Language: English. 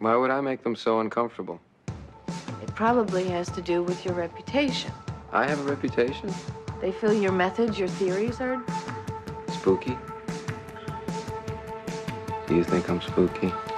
Why would I make them so uncomfortable? It probably has to do with your reputation. I have a reputation? They feel your methods, your theories are spooky. Do you think I'm spooky?